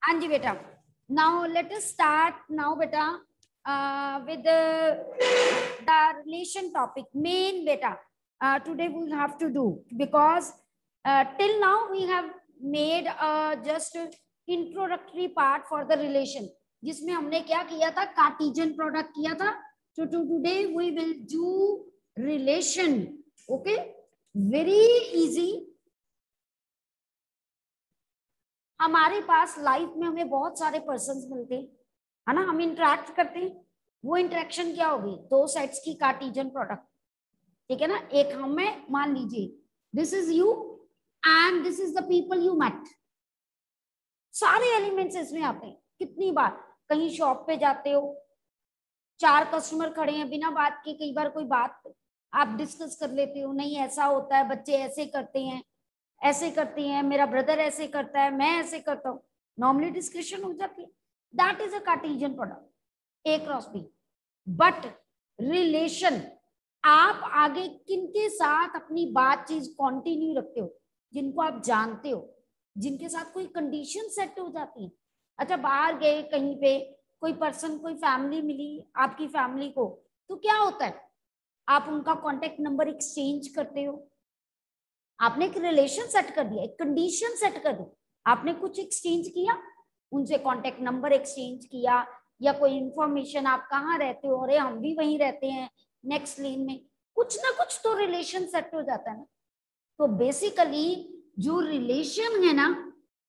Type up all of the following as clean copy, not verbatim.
हाँ जी बेटा, now let us start now बेटा with the relation topic main beta. Today we have to do because till now we have made just introductory part for the relation, जिसमें हमने क्या किया था, Cartesian product किया था. So today we will do relation. Okay, very easy. हमारे पास life में हमें बहुत सारे पर्सन्स मिलते हैं, है ना, हम इंटरेक्ट करते हैं. वो इंटरेक्शन क्या होगी, दो सेट्स की कार्टेशियन प्रोडक्ट, ठीक है ना. एक हमें मान लीजिए this is U and this is the people you met. सारे एलिमेंट्स इसमें आते हैं. कितनी बार कहीं शॉप पे जाते हो, 4 कस्टमर खड़े हैं, बिना बात के कई बार कोई बात आप डिस्कस कर लेते हो, नहीं ऐसा होता है, बच्चे ऐसे करते हैं, ऐसे करते हैं, मेरा ब्रदर ऐसे करता है, मैं ऐसे करता हूँ, नॉर्मली डिस्कशन हो जाती है. That is a Cartesian product, A cross B. But relation, आप आगे किनके साथ अपनी बातचीत कंटिन्यू रखते हो, जिनको आप जानते हो, जिनके साथ कोई कंडीशन सेट हो जाती है. अच्छा, बाहर गए कहीं पे, कोई पर्सन, कोई फैमिली मिली आपकी फैमिली को, तो क्या होता है, आप उनका कॉन्टेक्ट नंबर एक्सचेंज करते हो. आपने एक रिलेशन सेट कर दिया, एक कंडीशन सेट कर दी, आपने कुछ एक्सचेंज किया, उनसे कांटेक्ट नंबर एक्सचेंज किया, या कोई इंफॉर्मेशन, आप कहाँ रहते हो, अरे हम भी वहीं रहते हैं नेक्स्ट लेन में, कुछ ना कुछ तो रिलेशन सेट हो जाता है ना. तो बेसिकली जो रिलेशन है ना,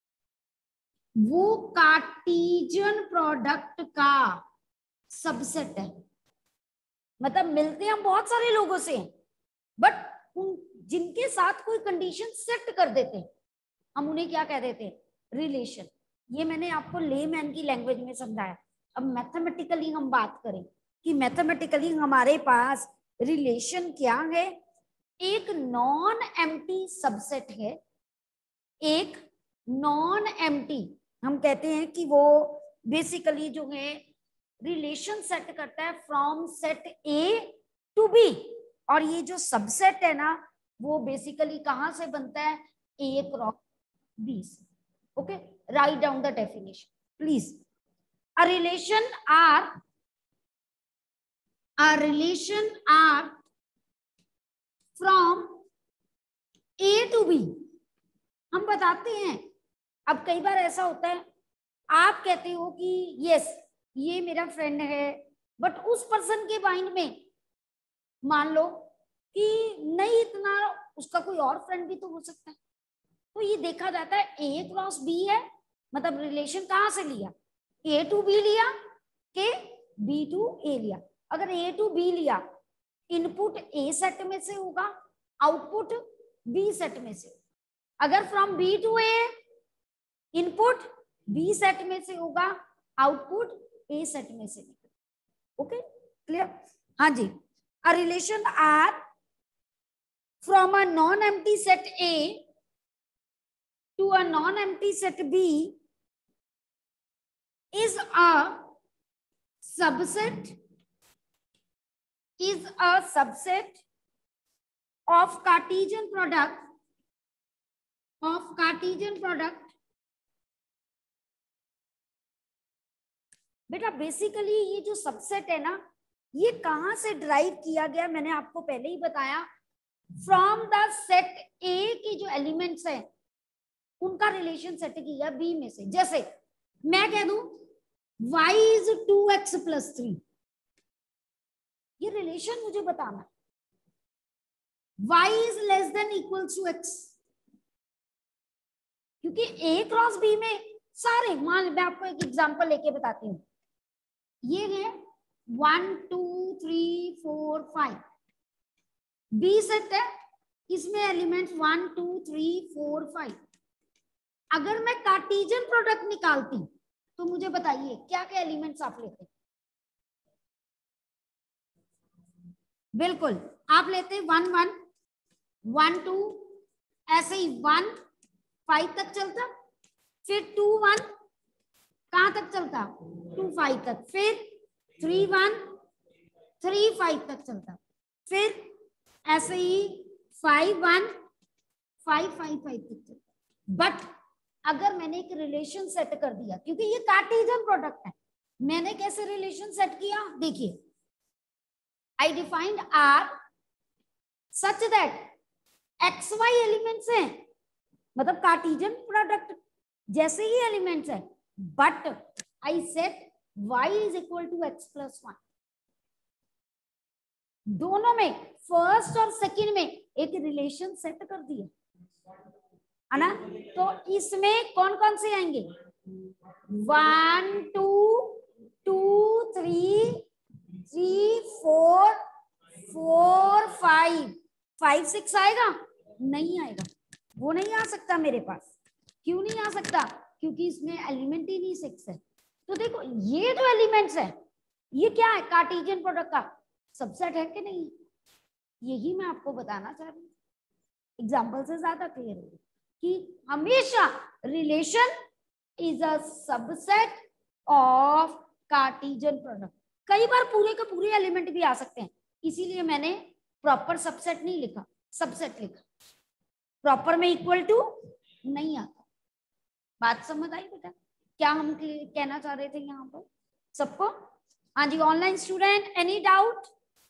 वो कार्टेशियन प्रोडक्ट का सबसेट है. मतलब मिलते हम बहुत सारे लोगों से, बट उन जिनके साथ कोई कंडीशन सेट कर देते हैं, हम उन्हें क्या कह देते हैं, रिलेशन. ये मैंने आपको लेमैन की लैंग्वेज में समझाया. अब मैथमेटिकली हम बात करें कि मैथमेटिकली हमारे पास रिलेशन क्या है. एक नॉन एम्प्टी सबसेट है, एक नॉन एम्प्टी. हम कहते हैं कि वो बेसिकली जो है रिलेशन सेट करता है from set A to B. और ये जो सबसेट है ना, वो बेसिकली कहां से बनता है, ए क्रॉस बी से. Okay, write down the definition please. A relation are from A to B. हम बताते हैं. अब कई बार ऐसा होता है, आप कहते हो कि यस ये मेरा फ्रेंड है, बट उस पर्सन के माइंड में मान लो कि नहीं, इतना उसका कोई और फ्रेंड भी तो हो सकता है. तो ये देखा जाता है ए क्रॉस बी है, मतलब रिलेशन कहां से लिया, ए टू बी लिया के बी टू ए लिया. अगर ए टू बी लिया, इनपुट ए सेट में से होगा, आउटपुट बी सेट में से. अगर from B to A, input B set में से होगा, आउटपुट ए सेट में से. Okay, clear. हाँ जी. A relation R from a non-empty set A to a non-empty set B is a subset of Cartesian product बेटा. Basically ये जो सबसेट है ना, ये कहां से ड्राइव किया गया, मैंने आपको पहले ही बताया, फ्रॉम द सेट ए के जो एलिमेंट्स हैं उनका रिलेशन सेट किया बी में से. जैसे मैं कह दूं y is 2x plus 3, ये रिलेशन मुझे बताना. y is less than equals to x, क्योंकि a क्रॉस b में सारे, मान मैं आपको एक एग्जांपल लेके बताती हूँ. ये है 1 2 3 4 5 बी सेट है, इसमें एलिमेंट्स 1 2 3 4 5. अगर मैं कार्टेशियन प्रोडक्ट निकालती तो मुझे बताइए क्या क्या एलिमेंट्स आप लेते. बिल्कुल आप लेते 1 1 1 2, ऐसे ही 1 5 तक चलता, फिर 2 1 कहां तक चलता, 2 5 तक, फिर 3 1 3 5 तक चलता, फिर ऐसे ही 5 1 5 5 5 तक चलता. बट अगर मैंने एक रिलेशन सेट कर दिया, क्योंकि ये कार्टेशियन प्रोडक्ट है, मैंने कैसे रिलेशन सेट किया, देखिए I defined R such that X Y elements हैं, मतलब कार्टेशियन प्रोडक्ट जैसे ही एलिमेंट्स है, but I set y is equal to X plus 1। दोनों में, फर्स्ट और सेकंड में एक रिलेशन सेट कर दिया है ना। तो इसमें कौन कौन से आएंगे, 1 2 2 3 3 4 4 5 6 आएगा, नहीं आएगा, वो नहीं आ सकता मेरे पास। क्यों नहीं आ सकता, क्योंकि इसमें एलिमेंट ही नहीं 6 है। तो देखो ये जो एलिमेंट्स है ये क्या है, कार्टेशियन प्रोडक्ट का सबसेट है कि नहीं, यही मैं आपको बताना चाह रही हूँ। एग्जाम्पल से ज्यादा क्लियर होगा कि हमेशा relation is a subset of Cartesian product. कई बार पूरे का पूरे एलिमेंट भी आ सकते हैं, इसीलिए मैंने प्रॉपर सबसेट नहीं लिखा, सबसेट लिखा। प्रॉपर में इक्वल टू नहीं आता। बात समझ आई बेटा, क्या हम कहना चाह रहे थे यहाँ पर सबको? हाँ जी, ऑनलाइन स्टूडेंट एनी डाउट?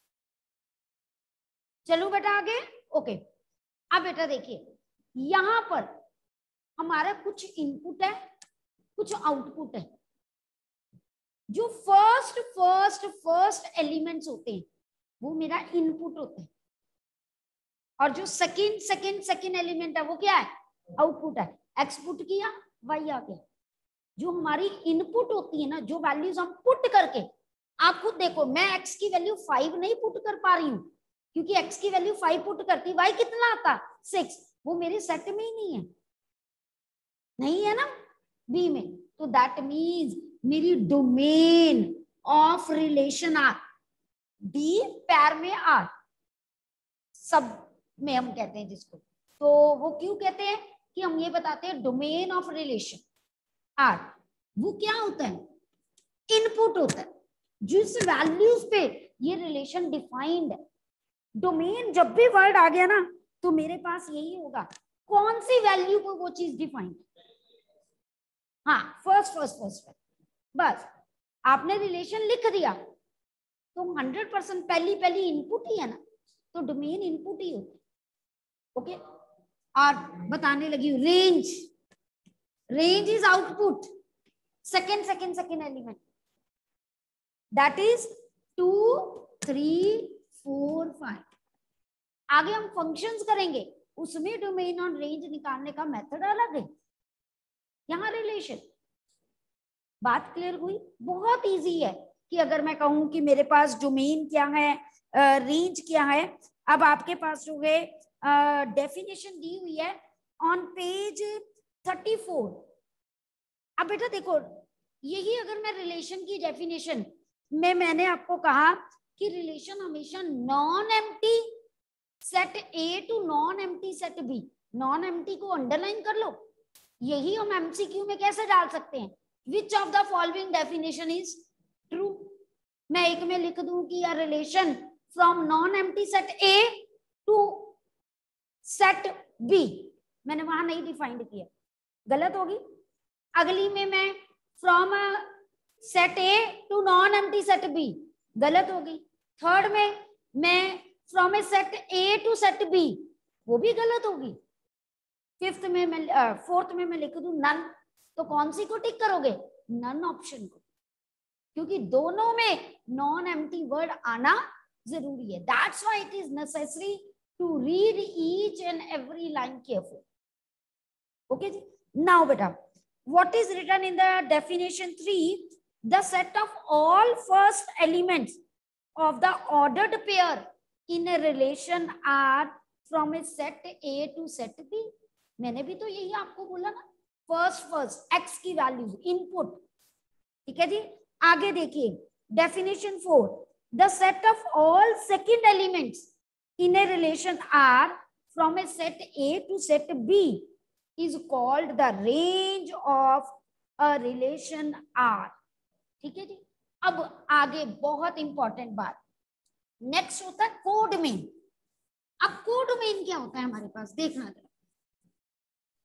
चलो बेटा आगे। ओके, अब बेटा देखिए यहाँ पर हमारा कुछ इनपुट है, कुछ आउटपुट है। जो फर्स्ट एलिमेंट्स होते हैं वो मेरा इनपुट होते हैं, और जो सेकंड एलिमेंट है वो क्या है, आउटपुट है। एक्सपुट किया, वाई आ गया। जो हमारी इनपुट होती है ना, जो वैल्यूज हम पुट करके, आप खुद देखो मैं x की वैल्यू 5 नहीं पुट कर पा रही हूँ, क्योंकि x की वैल्यू 5 पुट करती, y कितना आता 6, वो मेरे सेट में ही नहीं है ना बी में। तो दैट मीन्स मेरी domain of relation R, the pair में आर, सब में हम कहते हैं जिसको। तो वो क्यों कहते हैं कि हम ये बताते हैं डोमेन ऑफ रिलेशन आर, वो क्या होता है, इनपुट होता है, जिस वैल्यूज पे ये रिलेशन डिफाइंड है। डोमेन जब भी वर्ड आ गया ना तो मेरे पास यही होगा, कौन सी वैल्यू को वो चीज डिफाइंड। हाँ, फर्स्ट बस आपने रिलेशन लिख दिया तो 100% पहली इनपुट ही है ना, तो डोमेन इनपुट ही होता है। ओके, और बताने लगी range is output, second element, that is 2 3 4 5। आगे हम फंक्शंस करेंगे, उसमें डोमेन और रेंज निकालने का मेथड अलग है। यहाँ रिलेशन, बात क्लियर हुई? बहुत इजी है कि अगर मैं कहूं कि मेरे पास डोमेन क्या है, रेंज क्या है। अब आपके पास जो है डेफिनेशन दी हुई है ऑन पेज 34। अब बेटा देखो, यही अगर मैं रिलेशन की डेफिनेशन में, मैंने आपको कहा कि रिलेशन हमेशा non empty set A to non empty set B, non empty को अंडरलाइन कर लो। यही हम एमसीक्यू में कैसे डाल सकते हैं, which of the following definition is true. मैं एक में लिख दूं कि a relation from non empty set A to set B, मैंने वहां नहीं डिफाइंड किया, गलत होगी। अगली में मैं from set A to non empty set B, गलत होगी। थर्ड में मैं from A set A to set B, वो भी गलत होगी। फोर्थ में मैं लिख दूं नन, तो कौन सी को टिक करोगे, नन ऑप्शन को, क्योंकि दोनों में नॉन एम्प्टी वर्ड आना जरूरी है। That's why it is necessary to read each and every line careful. Okay जी, नाउ बेटा what is written in the definition 3, the set of all first elements of the ordered pair in a relation are from a set A to set B। मैंने भी तो यही आपको बोला ना, first x की वैल्यूज इनपुट, ठीक है जी। आगे देखिए definition 4, the set of all second elements in a relation are from a set A to set B is called the range of a relation R। ठीक है जी। अब आगे बहुत इंपॉर्टेंट बात, नेक्स्ट होता है कोडोमेन। अब कोडोमेन क्या होता है हमारे पास, देखना जरा।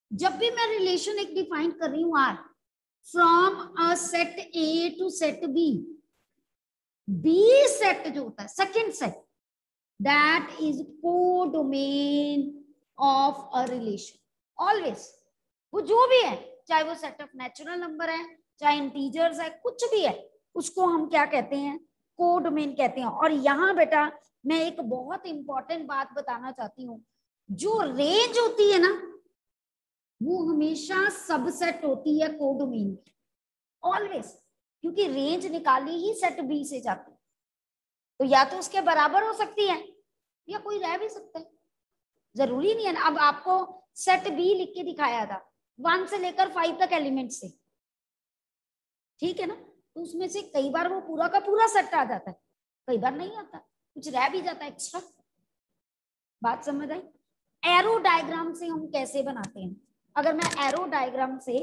जब भी मैं रिलेशन एक डिफाइन कर रही हूं R from a set A to set B, B set जो होता है second set, that is codomain of a relation always. वो जो भी है, चाहे वो सेट ऑफ नेचुरल नंबर है, चाहे इंटीजर्स है, कुछ भी है, उसको हम क्या कहते हैं, कोडोमेन कहते हैं। और यहाँ बेटा मैं एक बहुत इंपॉर्टेंट बात बताना चाहती हूँ, जो रेंज होती है ना वो हमेशा सबसेट होती है कोडोमेन की, ऑलवेज, क्योंकि रेंज निकाली ही सेट बी से जाती है, तो या तो उसके बराबर हो सकती है या कोई रह भी सकता है, जरूरी नहीं है ना। अब आपको सेट बी लिख के दिखाया था 1 से लेकर 5 तक एलिमेंट से, ठीक है ना, तो उसमें से कई बार वो पूरा का पूरा सेट आ जाता है, कई बार नहीं आता, कुछ रह भी जाता है एक्स्ट्रा। बात समझ आई? एरो डायग्राम से हम कैसे बनाते हैं, अगर मैं एरो डायग्राम से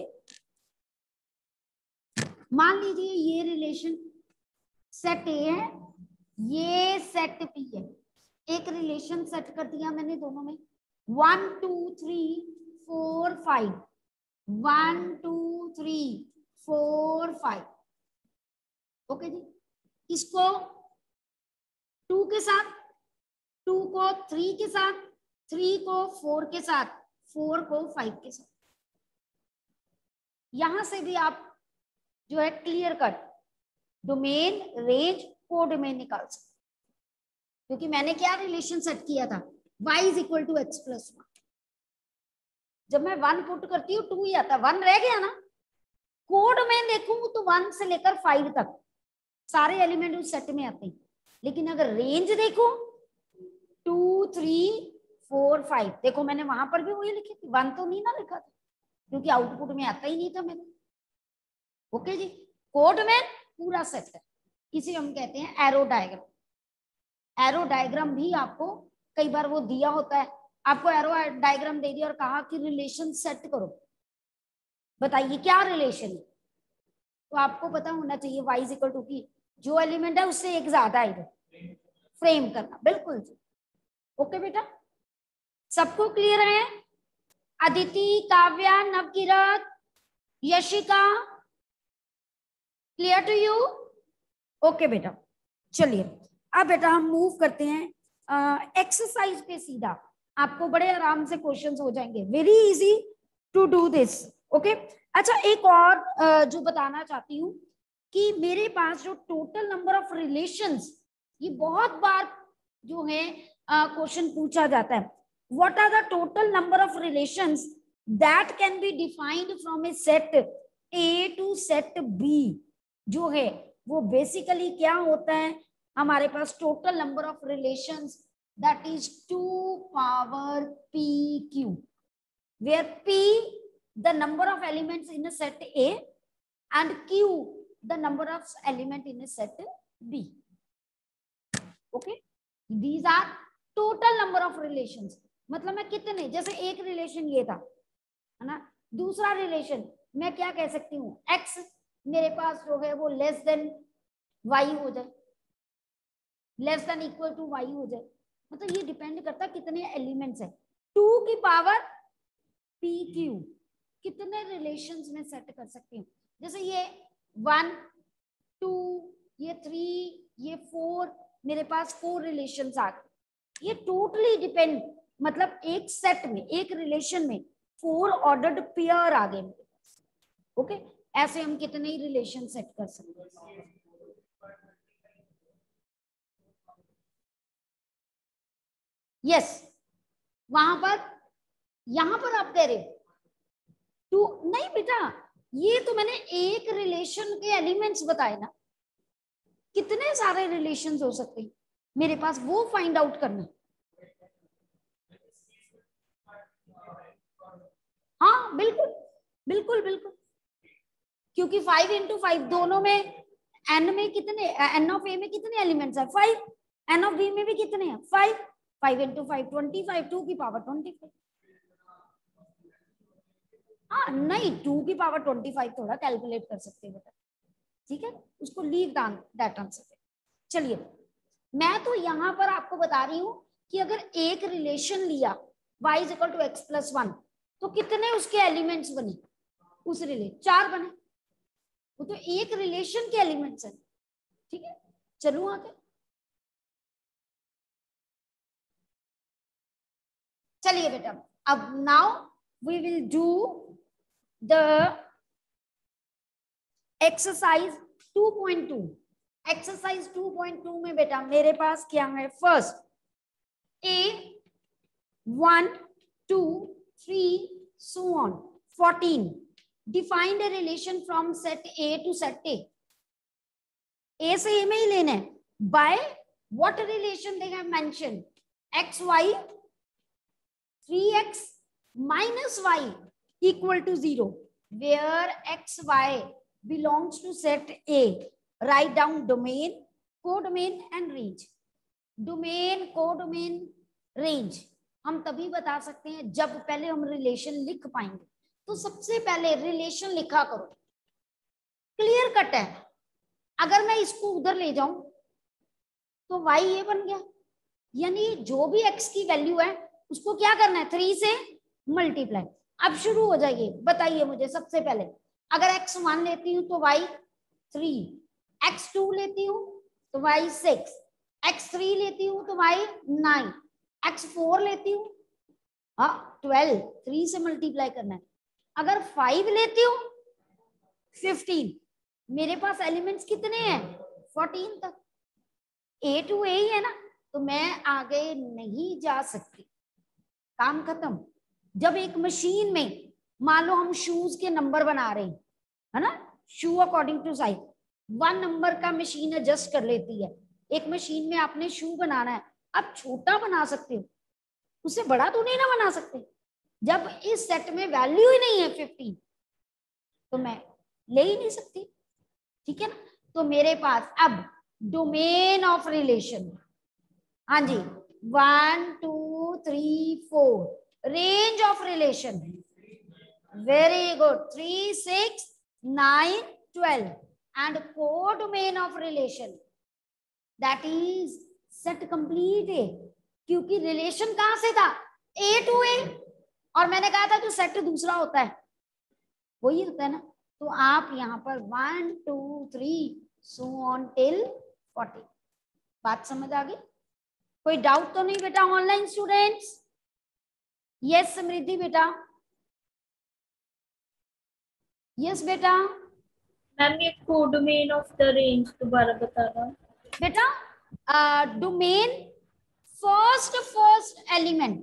मान लीजिए ये रिलेशन सेट ए है, ये सेट बी है, एक रिलेशन सेट कर दिया मैंने दोनों में 1 2 3 4 5, 1 2 3 4 5, ओके जी। इसको 2 के साथ, 2 को 3 के साथ, 3 को 4 के साथ, 4 को 5 के साथ। यहां से भी आप जो है clear cut domain range codomain निकाल सकते, क्योंकि मैंने क्या रिलेशन सेट किया था, y is equal to X plus 1। जब मैं 1 पुट करती हूँ 2 ही आता, 1 रह गया ना, कोडोमेन देखूं तो 1 से लेकर 5 तक सारे एलिमेंट उस सेट में आते हैं, लेकिन अगर रेंज देखो 2 3 4 5, देखो मैंने वहां पर भी वही लिखी थी, 1 तो नहीं ना लिखा था क्योंकि आउटपुट में आता ही नहीं था मेरे। ओके जी, कोडोमेन पूरा सेट है, इसे हम कहते हैं एरो डायग्राम। एरो डायग्राम भी आपको कई बार वो दिया होता है, आपको एरो डायग्राम दे दिया और कहा कि रिलेशन सेट करो, बताइए क्या रिलेशन है, तो आपको पता होना चाहिए y इज इक्वल टू की जो एलिमेंट है उससे एक ज्यादा है, फ्रेम करना, बिल्कुल जी। ओके बेटा, सबको क्लियर है? Aditi, Kavya, Navkirat, Yashika, clear to you? Okay बेटा, चलिए अब बेटा हम मूव करते हैं एक्सरसाइज पे सीधा, आपको बड़े आराम से क्वेश्चंस हो जाएंगे, very easy to do this. Okay, अच्छा एक और जो बताना चाहती हूँ कि मेरे पास जो टोटल नंबर ऑफ रिलेशंस, ये बहुत बार जो है क्वेश्चन पूछा जाता है, what are the total number of relations that can be defined from A set A to set B, जो है वो बेसिकली क्या होता है, हमारे पास total number of relations that is 2 power p q, where p the number of elements in a set A and q the number of element in a set B. Okay, these are total number of relations, मतलब मैं कितने, जैसे एक relation ये था है ना, दूसरा रिलेशन मैं क्या कह सकती हूँ, x मेरे पास जो है वो लेस देन y हो जाए, less than equal to y हो जाए, मतलब ये डिपेंड करता है कितने एलिमेंट्स है, 2 की पावर p q कितने रिलेशंस में सेट कर सकती हूँ, जैसे ये 1 2 ये 3 ये 4, मेरे पास 4 रिलेशंस आ गए, ये टोटली डिपेंड, मतलब एक सेट में एक रिलेशन में 4 ऑर्डर्ड पेयर आ गए मेरे पास। ओके, ऐसे हम कितने ही रिलेशन सेट कर सकते हैं। यस, वहां पर, यहां पर आप कह रहे हो टू, नहीं बेटा ये तो मैंने एक रिलेशन के एलिमेंट्स बताए ना, कितने सारे रिलेशंस हो सकते हैं मेरे पास, वो फाइंड आउट करना। हाँ बिल्कुल बिल्कुल बिल्कुल, क्योंकि 5 इंटू 5 दोनों में, एन में कितने, एन ऑफ ए में कितने एलिमेंट्स है 5, एन ऑफ बी में भी कितने हैं 5, 5 इंटू 5 25, 2 की पावर 25। हाँ नहीं, 2 की पावर 25 थोड़ा कैलकुलेट कर सकते हैं बेटा, ठीक है, उसको लीव दैट आंसर। चलिए मैं तो यहां पर आपको बता रही हूं कि अगर एक रिलेशन लिया y is equal to X plus 1, तो कितने उसके एलिमेंट्स बने उस रिलेशन? 4 बने। वो तो एक रिलेशन के एलिमेंट्स हैं। ठीक है, चलो आगे। चलिए बेटा, अब now we will do the exercise 2.2। Exercise 2.2 में बेटा मेरे पास क्या है? First A 1 2 3 so on 14 define a relation from set A to set A। A से A में ही लेना है। by what relation they have mentioned? x y 3x minus y equal to 0 where x y belongs to set A। write down domain, codomain and range। Domain, codomain, range हम तभी बता सकते हैं जब पहले हम रिलेशन लिख पाएंगे। तो सबसे पहले रिलेशन लिखा करो, क्लियर कट है। अगर मैं इसको उधर ले जाऊं तो y ये बन गया, यानी जो भी x की वैल्यू है उसको क्या करना है? 3 से मल्टीप्लाई। अब शुरू हो जाइए, बताइए मुझे सबसे पहले। अगर x1 लेती हूँ तो y 3, x2 लेती हूँ तो y 6, x3 लेती हूँ तो y 9, x4 लेती हूँ 12, 3 से मल्टीप्लाई करना है। अगर 5 लेती हूँ 15। मेरे पास एलिमेंट्स कितने हैं? 14 तक। A to A ही है ना, तो मैं आगे नहीं जा सकती, काम खत्म। जब एक मशीन में मान लो हम शूज के नंबर बना रहे हैं, है ना, shoe according to size 1 number का मशीन एडजस्ट कर लेती है। एक मशीन में आपने शू बनाना है, आप छोटा बना सकते हो, उससे बड़ा तो नहीं ना बना सकते। जब इस सेट में वैल्यू ही नहीं है 15 तो मैं ले ही नहीं सकती। ठीक है ना, तो मेरे पास अब डोमेन ऑफ रिलेशन, हाँ जी 1 2 3 4। Range of relation, very good, 3 6 9 12। And codomain of relation that is set complete है, क्योंकि रिलेशन कहां से था? A to A, और मैंने कहा था जो सेट दूसरा होता है वही होता है ना। तो आप यहाँ पर 1 2 3 so on till 40। बात समझ आ गई? कोई डाउट तो नहीं बेटा ऑनलाइन स्टूडेंट्स? यस समृद्धि बेटा, यस बेटा। मैम ये कोडोमेन ऑफ द रेंज दोबारा बताना बेटा डोमेन फर्स्ट एलिमेंट,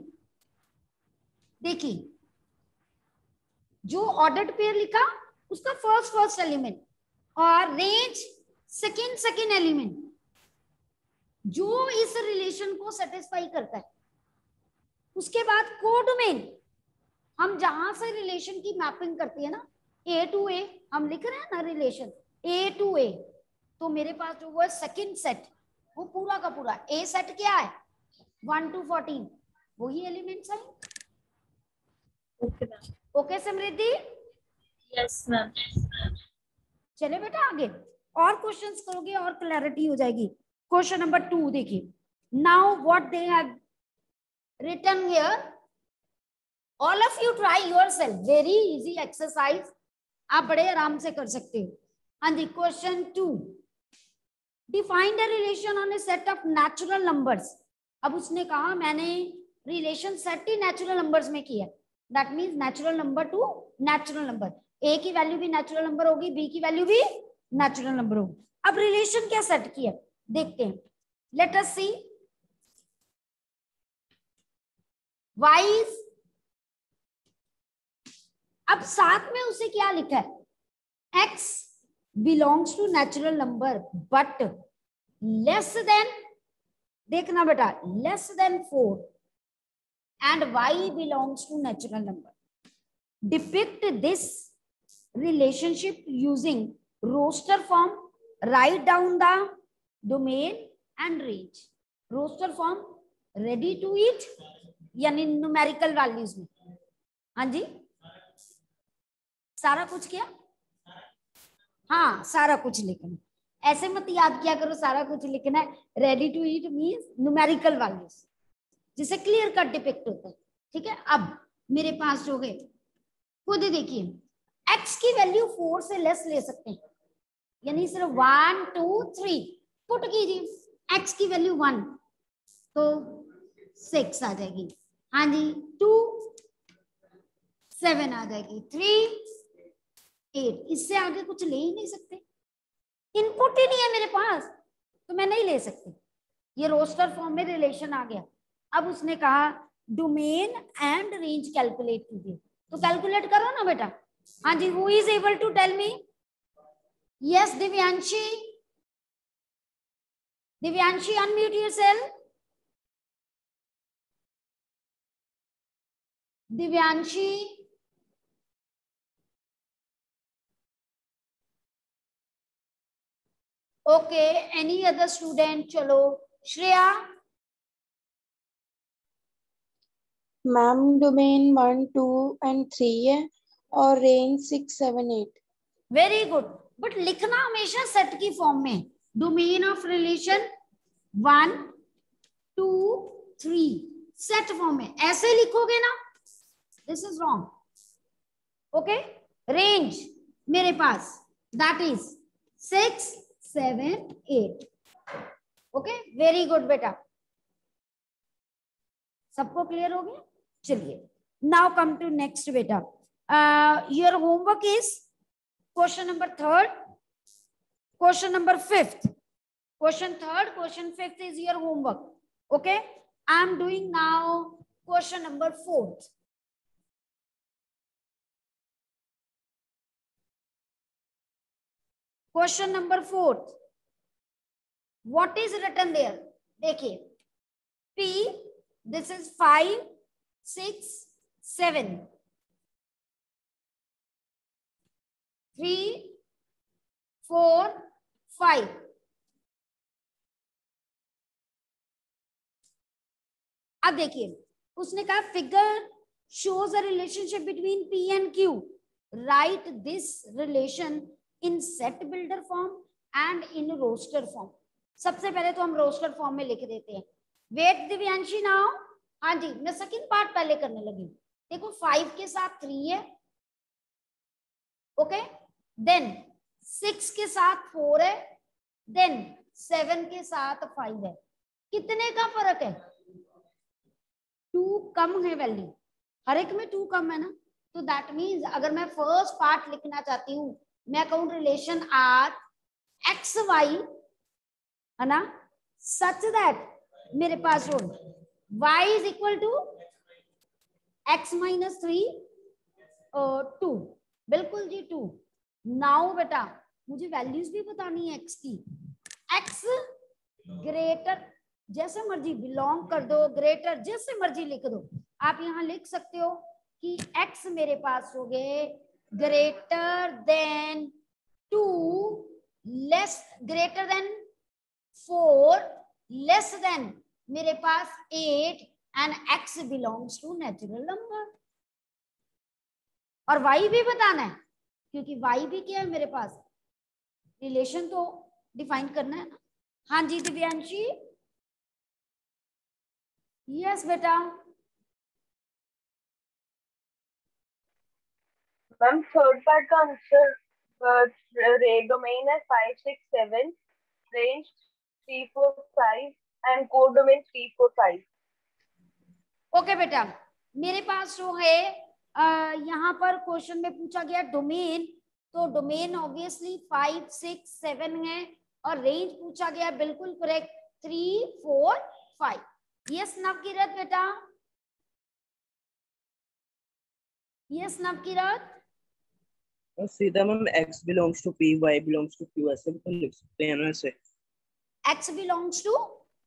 देखिए जो ऑर्डर्ड पेयर लिखा उसका फर्स्ट एलिमेंट, और रेंज सेकंड एलिमेंट जो इस रिलेशन को सेटिस्फाई करता है। उसके बाद कोडोमेन, हम जहां से रिलेशन की मैपिंग करती है ना, A to A हम लिख रहे हैं ना रिलेशन A to A, तो मेरे पास जो वो सेकंड सेट वो पूरा का पूरा A सेट क्या है 1 to 14, वही एलिमेंट्स हैं। Okay ma'am. Okay Samriddhi? Yes ma'am. चले बेटा आगे, और क्वेश्चंस करोगे और क्लैरिटी हो जाएगी। क्वेश्चन नंबर 2 देखिए, now what they have written here, all of you try yourself, very easy exercise, आप बड़े आराम से कर सकते हो। हाँ जी, question 2, define the relation on a set of natural numbers. अब उसने कहा मैंने रिलेशन सेट ही नेचुरल नंबर्स में किया, that means natural number to natural number, A की वैल्यू भी नेचुरल नंबर होगी, बी की वैल्यू भी नेचुरल नंबर होगी। अब रिलेशन क्या सेट किया देखते हैं, लेट अस सी। वाइज, अब साथ में उसे क्या लिखा है, x belongs to natural number but less than, देखना बेटा less than 4, and y belongs to natural number. Depict this relationship using roster form, write down the domain and range. Roster form ready to eat यानी numerical values में, हाँ जी सारा कुछ किया, हाँ सारा कुछ लिखना, ऐसे मत याद किया करो सारा कुछ लिखना है। Ready to eat means numerical values जिसे क्लियर कट डिपिक्ट होता है। ठीक है, अब मेरे पास जो है, खुद देखिए, x की वैल्यू 4 से लेस ले सकते हैं, यानी सिर्फ 1 2 3 पुट कीजिए, x की वैल्यू 1 तो 6 आ जाएगी, हाँ जी, 2 7 आ जाएगी, 3 8, इससे आगे कुछ ले ही नहीं सकते, इनपुट ही नहीं है मेरे पास, तो मैं नहीं ले सकती। ये रोस्टर फॉर्म में रिलेशन आ गया। अब उसने कहा डोमेन एंड रेंज कैलकुलेट कीजिए, तो कैलकुलेट करो ना बेटा। हाँ जी, who is able to tell me? Yes Divyanshi, Divyanshi unmute yourself. Divyanshi, okay, any other student? चलो श्रेया। मैम डोमेन 1 2 एंड 3 है और रेंज 6 7 8। वेरी गुड, बट लिखना हमेशा सेट की फॉर्म में, domain of relation 1 2 3 set form में, ऐसे लिखोगे ना, this is wrong. Okay, range मेरे पास that is 6 7 8। Okay, very good बेटा, सबको क्लियर हो गया? चलिए, नाउ कम टू नेक्स्ट बेटा। Your homework is question number 3, question number 5, question 3, question 5 is your homework. Okay, I am doing now question number 4. Question number 4, what is written there? देखिए, P, this is 5 6 7, 3 4 5। अब देखिए, उसने कहा figure shows a relationship between P and Q, write this relation in set builder form and in roster form. सबसे पहले तो हम roster form में लिख देते हैं। वेट दिव्यांशी नाउ, हाँ जी, मैं सेकंड पार्ट पहले करने लगी। देखो 5 के साथ 3 है, ओके, देन 6 के साथ 4 है, देन 7 के साथ 5 है। कितने का फर्क है? 2 कम है वैल्यू, हर एक में 2 कम है ना, तो दैट मीन्स अगर मैं फर्स्ट पार्ट लिखना चाहती हूँ, मैं कहूँ रिलेशन आर एक्स वाई, है ना, सच दैट मेरे पास हो y is equal to x minus 3 2, बिल्कुल जी 2। नाउ बेटा मुझे वैल्यूज भी बतानी है x की, x ग्रेटर, जैसे मर्जी बिलोंग कर दो, ग्रेटर जैसे मर्जी लिख दो। आप यहाँ लिख सकते हो कि x मेरे पास हो गए greater than 2, less greater than 4, less than मेरे पास 8 and x belongs to natural number. और y भी बताना है, क्योंकि y भी क्या है मेरे पास, रिलेशन तो डिफाइन करना है ना। हाँ जी दिव्यांशी, यस बेटा। मैम थर्ड पार्ट का आंसर डोमेन है 5 6 7, range 3 4 5 and codomain 3 4 5। Okay बेटा, मेरे पास जो है यहाँ पर क्वेश्चन में पूछा गया डोमेन, तो डोमेन ऑब्वियसली 5 6 7 है, और रेंज पूछा गया बिल्कुल करेक्ट 3 4 5। यस नवकिरत बेटा, यस नवकिरत। सीधा ma'am x belongs to p, y belongs to q, ऐसे भी तो लिख सकते हैं ना। ऐसे x belongs to,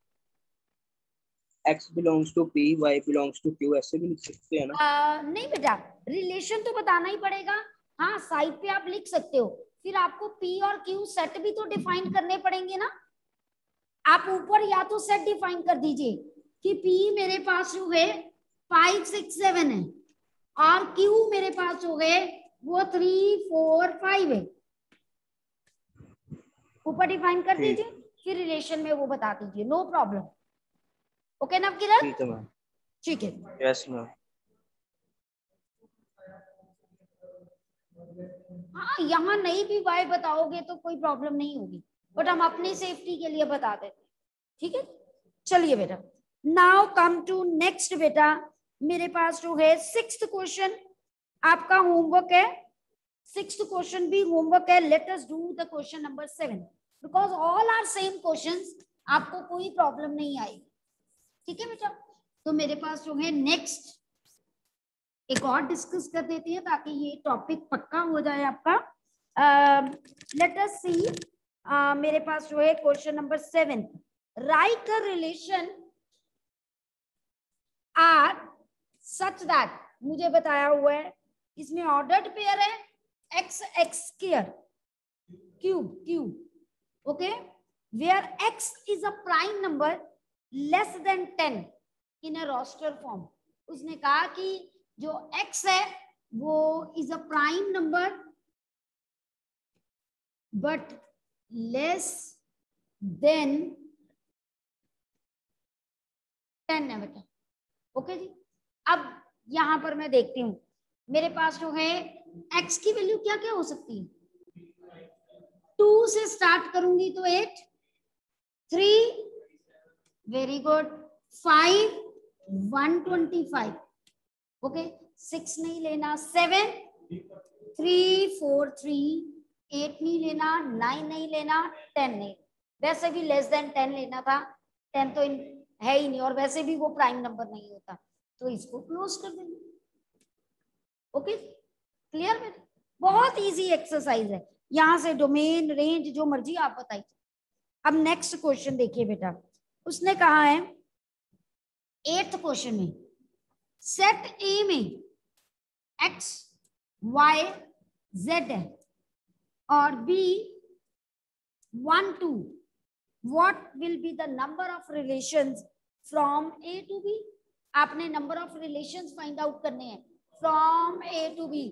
x belongs to p, y belongs to q, ऐसे भी लिख सकते हैं ना। नहीं बेटा, रिलेशन तो बताना ही पड़ेगा। हाँ साइड पे आप लिख सकते हो, फिर आपको p और q सेट भी तो डिफाइन करने पड़ेंगे ना। आप ऊपर या तो सेट डिफाइन कर दीजिए कि p मेरे पास जो है 5 6 7 है, और q मेरे पास जो है वो 3 4 5 है, ऊपर डिफाइन कर दीजिए, फिर रिलेशन में वो बता दीजिए, नो प्रॉब्लम। ओके नवकिरत? ठीक है मैम। ठीक है, यस मैम। हाँ, यहाँ नहीं भी y बताओगे तो कोई प्रॉब्लम नहीं होगी, बट हम अपनी सेफ्टी के लिए बता देते हैं, ठीक है। चलिए बेटा, नाउ कम टू नेक्स्ट बेटा, मेरे पास जो है 6th क्वेश्चन आपका होमवर्क है, 6th क्वेश्चन भी होमवर्क है। Let us do the question number 7 because all are same questions, आपको कोई प्रॉब्लम नहीं आएगी, ठीक है बेटा। तो मेरे पास जो है नेक्स्ट एक और डिस्कस कर देते हैं ताकि ये टॉपिक पक्का हो जाए आपका। लेट अस सी, मेरे पास जो है question number 7, write a relation R such that, मुझे बताया हुआ है इसमें ऑर्डर्ड पेयर है x x square cube, okay, where x is a prime number less than 10 in a roster form. उसने कहा कि जो x है वो is a prime number but less than 10 है बेटा, ओके जी। अब यहां पर मैं देखती हूं मेरे पास जो है x की वैल्यू क्या क्या हो सकती है, 2 से स्टार्ट करूंगी तो 8, 3 वेरी गुड, 5 125, ओके, 6 नहीं लेना, 7 3 4 3, 8 नहीं लेना, 9 नहीं लेना, 10 नहीं, वैसे भी लेस देन 10 लेना था, 10 तो है ही नहीं और वैसे भी वो प्राइम नंबर नहीं होता, तो इसको क्लोज कर देंगे, ओके, क्लियर बेटा। बहुत इजी एक्सरसाइज है, यहां से डोमेन रेंज जो मर्जी आप बताइए। अब नेक्स्ट क्वेश्चन देखिए बेटा, उसने कहा है 8th क्वेश्चन में सेट ए में x y z है और b 1 2, what will be the number of relations from a to b। आपने number of relations find out करने हैं from A to B,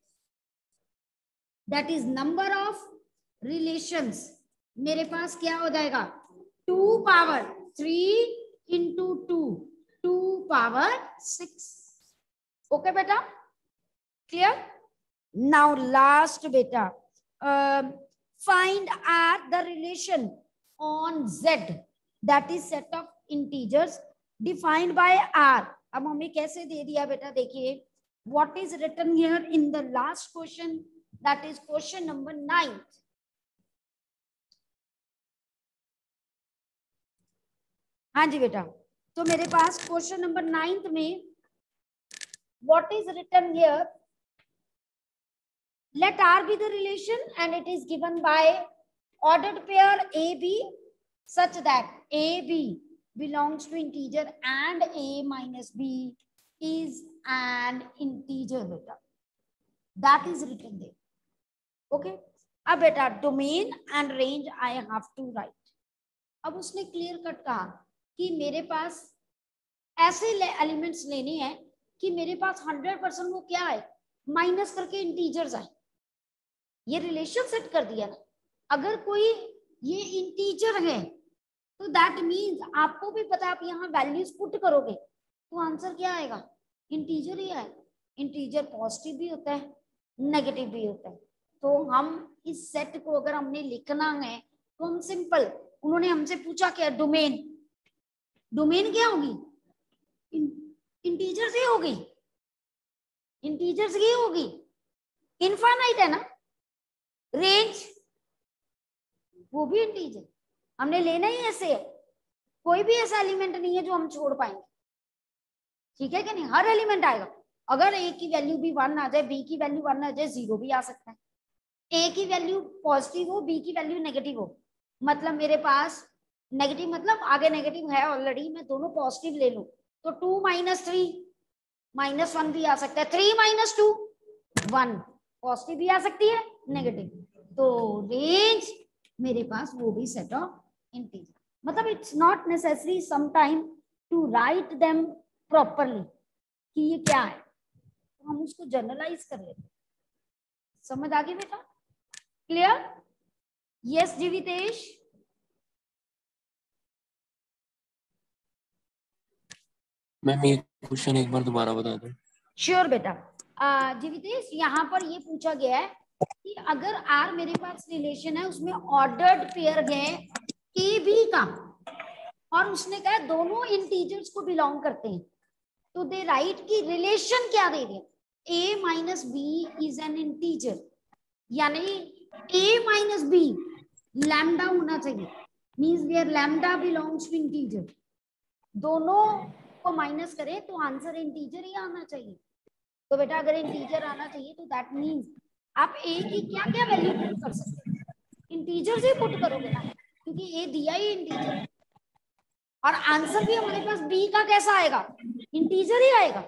that is number of relations. मेरे पास क्या हो जाएगा 2 पावर 3 इंटू 2, 2 पावर 6, ओके बेटा, क्लियर। नाउ लास्ट बेटा, find R the relation on z that is set of integers defined by r। अब हमें कैसे दे दिया बेटा, देखिए what is written here in the last question, that is question number 9। हाँ जी बेटा, तो मेरे पास क्वेश्चन नंबर 9 में what is written here, let r be the relation and it is given by ordered pair ab such that ab belongs to integer and a minus b is an integer beta, that is written there, okay। अब बेटा domain and range I have to write. अब उसने clear cut कहा कि मेरे पास ऐसे elements लेने हैं कि मेरे पास 100% वो क्या है माइनस करके इंटीजर्स है, ये रिलेशन सेट कर दिया ना। अगर कोई ये इंटीजर है तो दैट मीन्स आपको भी पता, आप यहाँ वैल्यूज पुट करोगे तो आंसर क्या आएगा, इंटीजर ही आएगा। इंटीजर पॉजिटिव भी होता है नेगेटिव भी होता है, तो हम इस सेट को अगर हमने लिखना है तो हम सिंपल, उन्होंने हमसे पूछा क्या डोमेन, डोमेन क्या होगी इंटीजर से होगी, इंटीजर से होगी, इनफाइनाइट है ना। रेंज वो भी इंटीजर, हमने लेना ही ऐसे है, कोई भी ऐसा एलिमेंट नहीं है जो हम छोड़ पाएंगे, ठीक है कि नहीं, हर एलिमेंट आएगा। अगर a की वैल्यू भी 1 आ जाए, b की वैल्यू 1 आ जाए, 0 भी आ सकता है, a की वैल्यू पॉजिटिव हो b की वैल्यू नेगेटिव हो, मतलब मेरे पास नेगेटिव मतलब आगे नेगेटिव है ऑलरेडी, मैं दोनों पॉजिटिव ले लूं तो 2 - 3 -1 भी आ सकता है, 3 - 2 1, पॉजिटिव भी आ सकती है नेगेटिव, तो रेंज मेरे पास वो भी सेट ऑफ इंटीजर। मतलब it's not necessary some time to write them properly कि ये क्या है, तो हम उसको जनरलाइज कर लेते हैं। समझ आ गई बेटा, क्लियर? यस जीवितेश। मैम ये क्वेश्चन एक बार दोबारा बता दो। श्योर बेटा, जीवितेश यहाँ पर ये पूछा गया है कि अगर आर मेरे पास रिलेशन है उसमें ऑर्डर्ड पेयर है ए बी का और उसने कहा दोनों इंटीजर्स को बिलोंग करते हैं, तो दे राइट की रिलेशन क्या दे रहे, A minus B is an integer, यानी ए माइनस बी लैम्डा होना चाहिए, means where lambda belongs to integer, दोनों को माइनस करें तो आंसर इंटीजर ही आना चाहिए। तो बेटा अगर इंटीजर आना चाहिए तो दैट मींस आप ए की क्या क्या वैल्यू पुट कर सकते हैं, इंटीजर से पुट करोगे ना, क्योंकि ए दिया ही इंटीजर है और आंसर भी हमारे पास बी का कैसा आएगा, इंटीजर ही आएगा।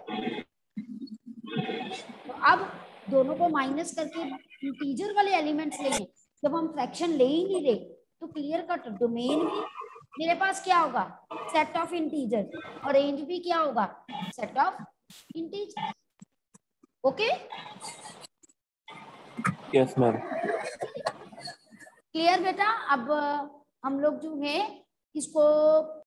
तो अब दोनों को माइनस करके इंटीजर वाले एलिमेंट्स लेंगे, जब हम फ्रैक्शन ले ही नहीं रहे तो क्लियर कट डोमेन भी मेरे पास क्या होगा, सेट ऑफ इंटीजर, और रेंज भी क्या होगा, set of integer. Okay yes ma'am. Clear बेटा। अब हम लोग जो है इसको